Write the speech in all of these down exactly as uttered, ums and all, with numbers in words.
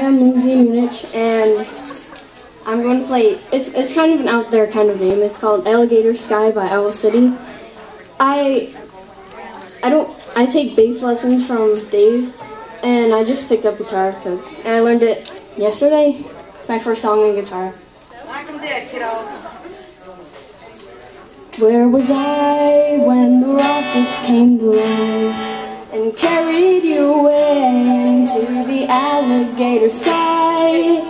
I'm Lindsay Munich, and I'm going to play, it's, it's kind of an out there kind of name. It's called Alligator Sky by Owl City. I, I don't, I take bass lessons from Dave, and I just picked up guitar, and I learned it yesterday. It's my first song on guitar. Knock 'em dead, kiddo. Where was I when the rockets came to life and carried you away into the alligator sky?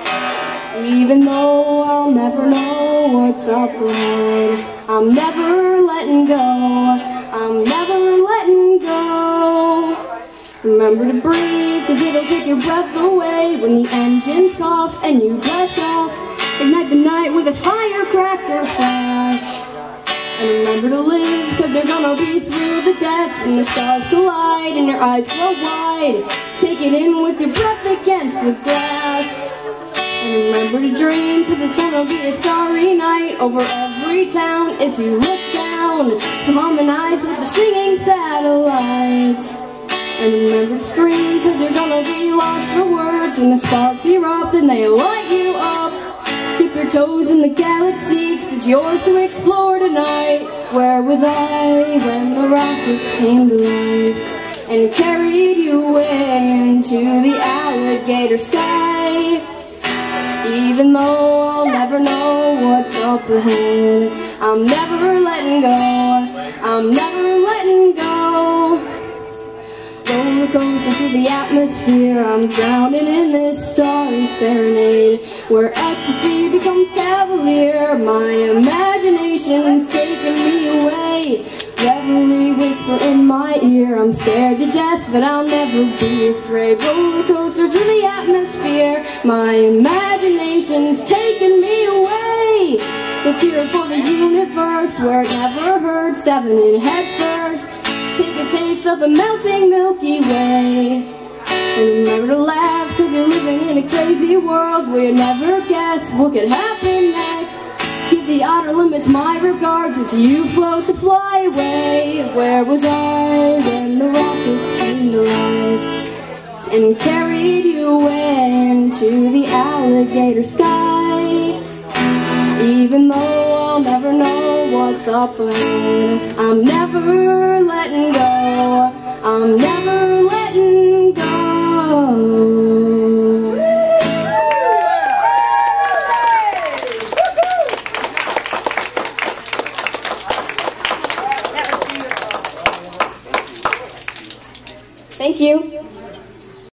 Even though I'll never know what's up ahead, I'm never letting go, I'm never letting go. Remember to breathe, cause it'll take your breath away when the engines cough and you blast off. Ignite the night with a firecracker flash. And remember to live, cause you're gonna be through the death and the stars collide and your eyes grow wide. Take it in with your breath against the glass. And remember to dream, cause it's gonna be a starry night over every town as you look down to harmonize with the singing satellites. And remember to scream, cause you're gonna be lost for words when the sparks erupt and they light you up. Dip your toes in the galaxy, cause it's yours to explore tonight. Where was I when the rockets came to life and carried you away into the alligator sky? Even though I'll never know what's up ahead, I'm never letting go, I'm never letting go. Roller coaster through the atmosphere, I'm drowning in this starry serenade, where ecstasy becomes cavalier. My imagination's taking me away. Reverie whisper in my ear, I'm scared to death, but I'll never be afraid. Roller coaster through the atmosphere, my imagination's taking me away. Let's hear it for the universe, where it never hurts, diving in head first. Take a taste of the melting Milky Way. And remember to laugh, cause you're living in a crazy world where you never guess what could happen next. Give the outer limits my regards as you float to fly away. Where was I when the rockets came to life and carried you away into the alligator sky? Even though I'll never know what's up ahead, I'm never letting go, I'm never letting go.